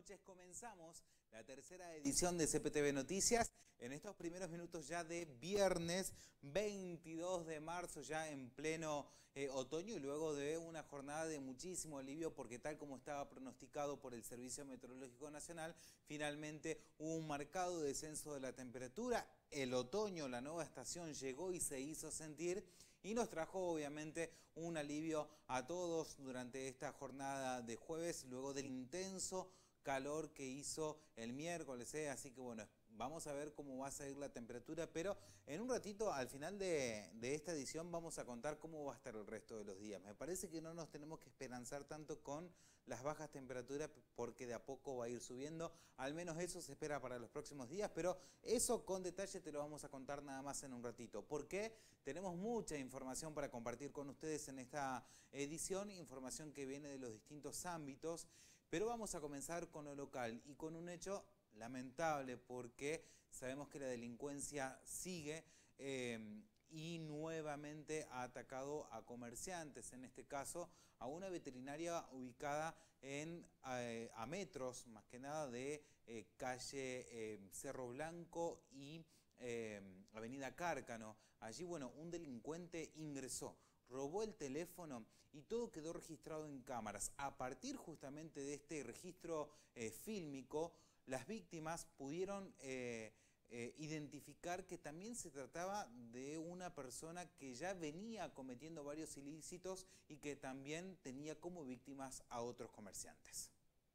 noches. Comenzamos la tercera edición de CPTV Noticias en estos primeros minutos ya de viernes 22 de marzo, ya en pleno otoño, y luego de una jornada de muchísimo alivio porque tal como estaba pronosticado por el Servicio Meteorológico Nacional, finalmente hubo un marcado descenso de la temperatura. El otoño, la nueva estación, llegó y se hizo sentir y nos trajo obviamente un alivio a todos durante esta jornada de jueves, luego del intenso calor que hizo el miércoles, así que bueno, vamos a ver cómo va a seguir la temperatura, pero en un ratito, al final de esta edición, vamos a contar cómo va a estar el resto de los días. Me parece que no nos tenemos que esperanzar tanto con las bajas temperaturas porque de a poco va a ir subiendo, al menos eso se espera para los próximos días, pero eso con detalle te lo vamos a contar nada más en un ratito, porque tenemos mucha información para compartir con ustedes en esta edición, información que viene de los distintos ámbitos, pero vamos a comenzar con lo local y con un hecho lamentable porque sabemos que la delincuencia sigue y nuevamente ha atacado a comerciantes, en este caso a una veterinaria ubicada a metros, más que nada, de calle Cerro Blanco y Avenida Cárcano. Allí, bueno, un delincuente ingresó, robó el teléfono y todo quedó registrado en cámaras. A partir justamente de este registro fílmico, las víctimas pudieron identificar que también se trataba de una persona que ya venía cometiendo varios ilícitos y que también tenía como víctimas a otros comerciantes.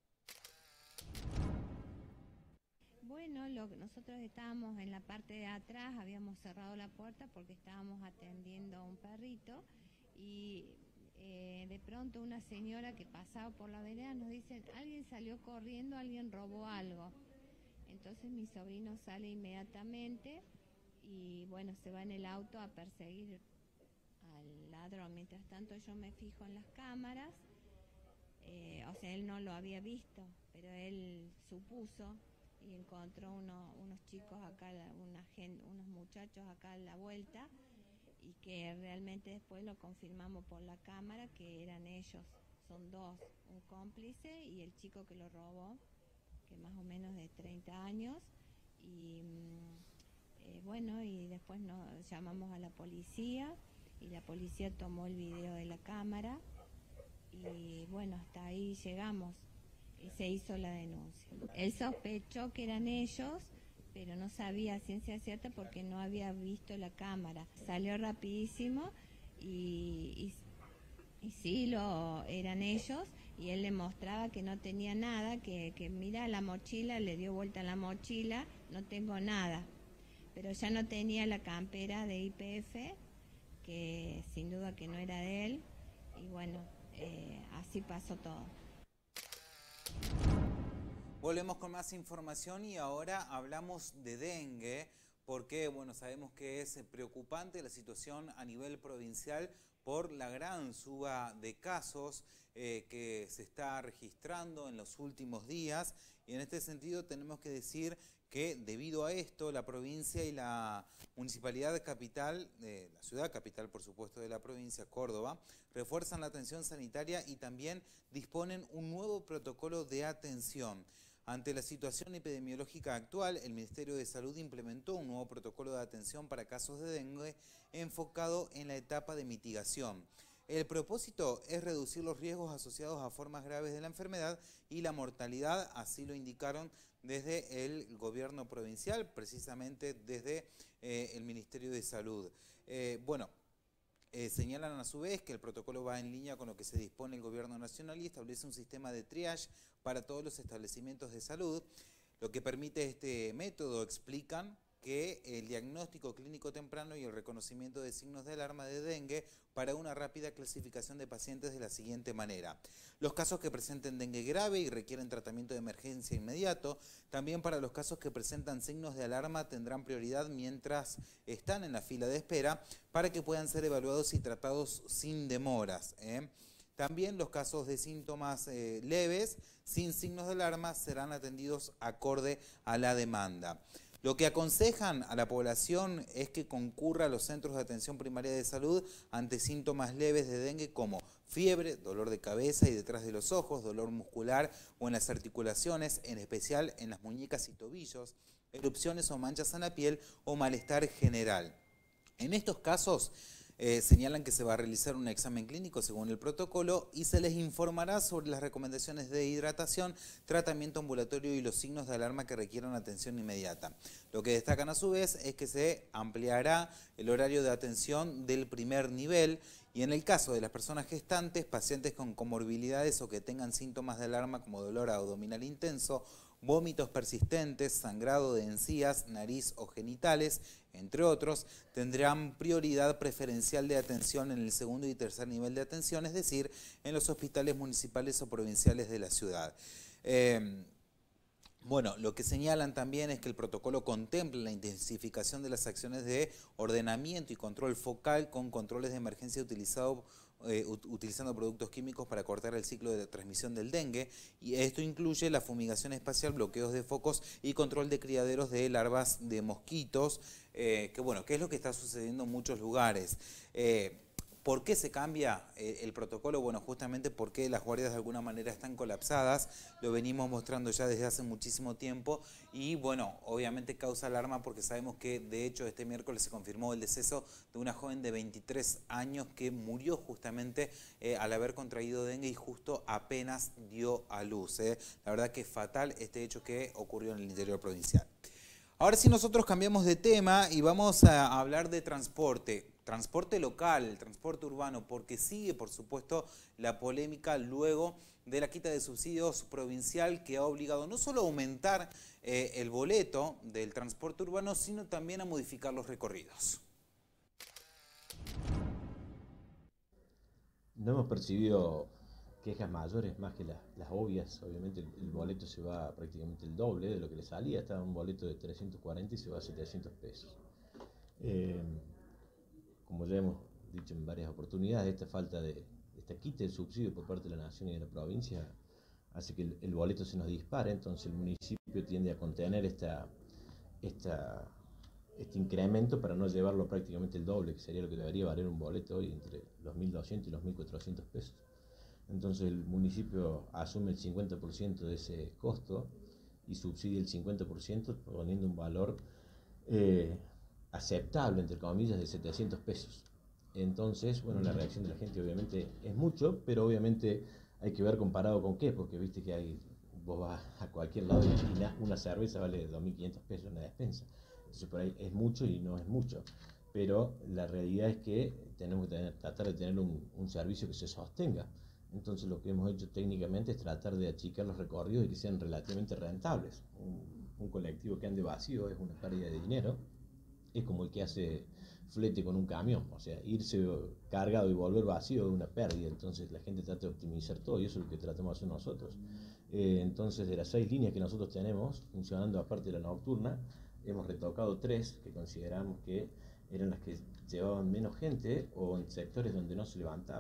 Bueno, nosotros estábamos en la parte de atrás, habíamos cerrado la puerta porque estábamos atendiendo a un perrito y de pronto una señora que pasaba por la vereda nos dice, alguien salió corriendo, alguien robó algo. Entonces mi sobrino sale inmediatamente y bueno, se va en el auto a perseguir al ladrón. Mientras tanto yo me fijo en las cámaras, o sea, él no lo había visto, pero él supuso y encontró unos chicos acá, unos muchachos acá a la vuelta, y que realmente después lo confirmamos por la cámara que eran ellos. Son dos, un cómplice y el chico que lo robó, que más o menos de 30 años, y bueno, y después nos llamamos a la policía y la policía tomó el video de la cámara y bueno, hasta ahí llegamos y se hizo la denuncia. Él sospechó que eran ellos, pero no sabía a ciencia cierta porque no había visto la cámara. Salió rapidísimo y sí, eran ellos, y él le mostraba que no tenía nada, que mira la mochila, le dio vuelta la mochila, no tengo nada. Pero ya no tenía la campera de YPF, que sin duda que no era de él, y bueno, así pasó todo. Volvemos con más información y ahora hablamos de dengue, porque bueno, sabemos que es preocupante la situación a nivel provincial por la gran suba de casos que se está registrando en los últimos días, y en este sentido tenemos que decir que debido a esto la provincia y la municipalidad capital, la ciudad capital por supuesto de la provincia, Córdoba, refuerzan la atención sanitaria y también disponen un nuevo protocolo de atención. Ante la situación epidemiológica actual, el Ministerio de Salud implementó un nuevo protocolo de atención para casos de dengue enfocado en la etapa de mitigación. El propósito es reducir los riesgos asociados a formas graves de la enfermedad y la mortalidad, así lo indicaron desde el gobierno provincial, precisamente desde el Ministerio de Salud. Señalan a su vez que el protocolo va en línea con lo que se dispone el gobierno nacional y establece un sistema de triage para todos los establecimientos de salud. Lo que permite este método, explican, que el diagnóstico clínico temprano y el reconocimiento de signos de alarma de dengue para una rápida clasificación de pacientes de la siguiente manera. Los casos que presenten dengue grave y requieren tratamiento de emergencia inmediato, también para los casos que presentan signos de alarma tendrán prioridad mientras están en la fila de espera para que puedan ser evaluados y tratados sin demoras. También los casos de síntomas leves, sin signos de alarma, serán atendidos acorde a la demanda. Lo que aconsejan a la población es que concurra a los centros de atención primaria de salud ante síntomas leves de dengue como fiebre, dolor de cabeza y detrás de los ojos, dolor muscular o en las articulaciones, en especial en las muñecas y tobillos, erupciones o manchas en la piel o malestar general. En estos casos señalan que se va a realizar un examen clínico según el protocolo y se les informará sobre las recomendaciones de hidratación, tratamiento ambulatorio y los signos de alarma que requieran atención inmediata. Lo que destacan a su vez es que se ampliará el horario de atención del primer nivel y en el caso de las personas gestantes, pacientes con comorbilidades o que tengan síntomas de alarma como dolor abdominal intenso, vómitos persistentes, sangrado de encías, nariz o genitales, entre otros, tendrán prioridad preferencial de atención en el segundo y tercer nivel de atención, es decir, en los hospitales municipales o provinciales de la ciudad. Bueno, lo que señalan también es que el protocolo contempla la intensificación de las acciones de ordenamiento y control focal con controles de emergencia utilizando productos químicos para cortar el ciclo de transmisión del dengue, y esto incluye la fumigación espacial, bloqueos de focos y control de criaderos de larvas de mosquitos, que es lo que está sucediendo en muchos lugares. ¿Por qué se cambia el protocolo? Bueno, justamente porque las guardias de alguna manera están colapsadas, lo venimos mostrando ya desde hace muchísimo tiempo y bueno, obviamente causa alarma porque sabemos que de hecho este miércoles se confirmó el deceso de una joven de 23 años que murió justamente al haber contraído dengue y justo apenas dio a luz. La verdad que es fatal este hecho que ocurrió en el interior provincial. Ahora sí nosotros cambiamos de tema y vamos a hablar de transporte. Transporte local, transporte urbano, porque sigue, por supuesto, la polémica luego de la quita de subsidios provincial que ha obligado no solo a aumentar el boleto del transporte urbano, sino también a modificar los recorridos. No hemos percibido quejas mayores, más que las obvias. Obviamente el boleto se va prácticamente el doble de lo que le salía. Estaba un boleto de 340 y se va a 700 pesos. Como ya hemos dicho en varias oportunidades, esta quita del subsidio por parte de la Nación y de la provincia hace que el boleto se nos dispare, entonces el municipio tiende a contener este incremento para no llevarlo prácticamente el doble, que sería lo que debería valer un boleto hoy entre los 1.200 y los 1.400 pesos. Entonces el municipio asume el 50% de ese costo y subsidia el 50% poniendo un valor aceptable, entre comillas, de 700 pesos. Entonces, bueno, la reacción de la gente obviamente es mucho, pero obviamente hay que ver comparado con qué, porque viste que vos vas a cualquier lado y una cerveza vale 2.500 pesos en la despensa. Entonces por ahí es mucho y no es mucho. Pero la realidad es que tenemos que tratar de tener un servicio que se sostenga. Entonces lo que hemos hecho técnicamente es tratar de achicar los recorridos y que sean relativamente rentables. Un colectivo que ande vacío es una pérdida de dinero. Es como el que hace flete con un camión, o sea, irse cargado y volver vacío es una pérdida, entonces la gente trata de optimizar todo y eso es lo que tratamos de hacer nosotros. Entonces, de las 6 líneas que nosotros tenemos funcionando aparte de la nocturna, hemos retocado 3 que consideramos que eran las que llevaban menos gente o en sectores donde no se levantaba.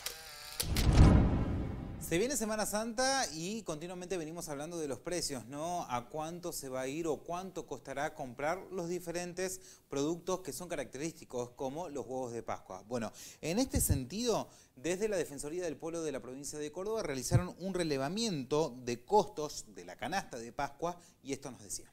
Se viene Semana Santa y continuamente venimos hablando de los precios, ¿no? A cuánto se va a ir o cuánto costará comprar los diferentes productos que son característicos, como los huevos de Pascua. Bueno, en este sentido, desde la Defensoría del Pueblo de la provincia de Córdoba realizaron un relevamiento de costos de la canasta de Pascua y esto nos decía.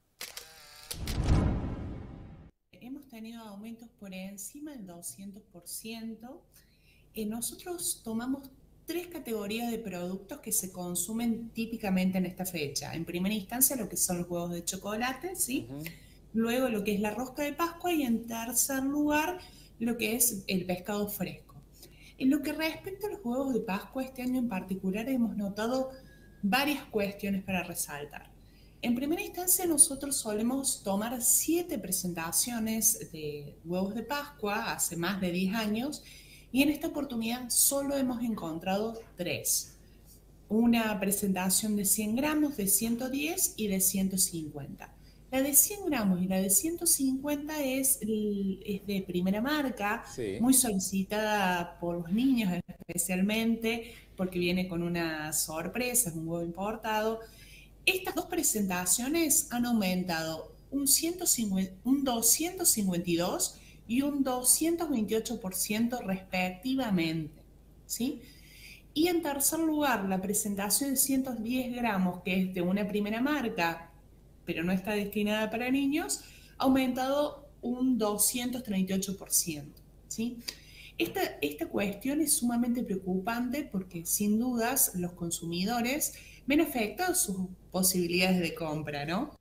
Hemos tenido aumentos por encima del 200%. Nosotros tomamos 3 categorías de productos que se consumen típicamente en esta fecha. En primera instancia, lo que son los huevos de chocolate, ¿sí? Luego lo que es la rosca de Pascua y en tercer lugar, lo que es el pescado fresco. En lo que respecta a los huevos de Pascua, este año en particular hemos notado varias cuestiones para resaltar. En primera instancia, nosotros solemos tomar 7 presentaciones de huevos de Pascua hace más de 10 años y en esta oportunidad solo hemos encontrado 3. Una presentación de 100 gramos, de 110 y de 150. La de 100 gramos y la de 150 es de primera marca, sí, muy solicitada por los niños especialmente, porque viene con una sorpresa, es un huevo importado. Estas 2 presentaciones han aumentado un 252 y un 228% respectivamente. ¿sí? Y en tercer lugar, la presentación de 110 gramos, que es de una primera marca, pero no está destinada para niños, ha aumentado un 238%, ¿sí? Esta cuestión es sumamente preocupante porque sin dudas los consumidores ven afectadas sus posibilidades de compra, ¿no?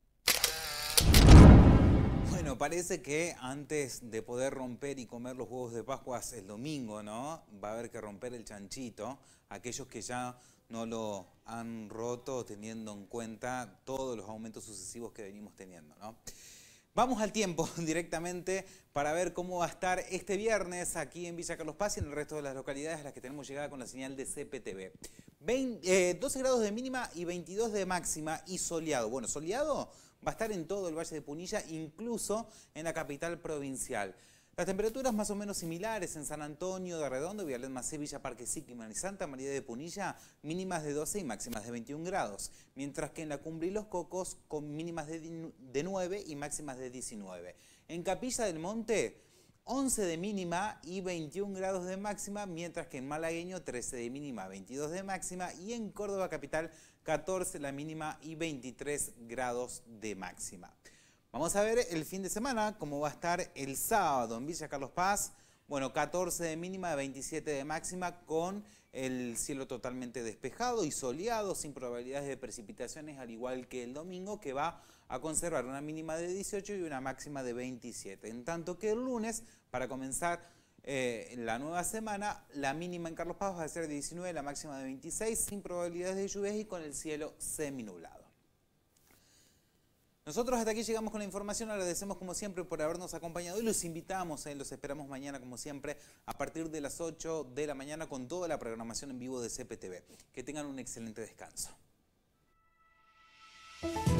Bueno, parece que antes de poder romper y comer los huevos de Pascua el domingo, ¿no? Va a haber que romper el chanchito. Aquellos que ya no lo han roto teniendo en cuenta todos los aumentos sucesivos que venimos teniendo, ¿no? Vamos al tiempo directamente para ver cómo va a estar este viernes aquí en Villa Carlos Paz y en el resto de las localidades a las que tenemos llegada con la señal de CPTV. 12 grados de mínima y 22 de máxima y soleado. Bueno, soleado va a estar en todo el Valle de Punilla, incluso en la capital provincial. Las temperaturas más o menos similares en San Antonio de Redondo, Villalet Macé, Villa Parque Síquima y Santa María de Punilla, mínimas de 12 y máximas de 21 grados, mientras que en la Cumbre y Los Cocos con mínimas de 9 y máximas de 19. En Capilla del Monte, 11 de mínima y 21 grados de máxima, mientras que en Malagueño 13 de mínima, 22 de máxima y en Córdoba capital 14 la mínima y 23 grados de máxima. Vamos a ver el fin de semana, cómo va a estar el sábado en Villa Carlos Paz. Bueno, 14 de mínima, 27 de máxima, con el cielo totalmente despejado y soleado, sin probabilidades de precipitaciones, al igual que el domingo, que va a conservar una mínima de 18 y una máxima de 27. En tanto que el lunes, para comenzar la nueva semana, la mínima en Carlos Paz va a ser de 19, la máxima de 26, sin probabilidades de lluvias y con el cielo seminublado. Nosotros hasta aquí llegamos con la información, agradecemos como siempre por habernos acompañado y los invitamos, los esperamos mañana como siempre a partir de las 8 de la mañana con toda la programación en vivo de CPTV. Que tengan un excelente descanso.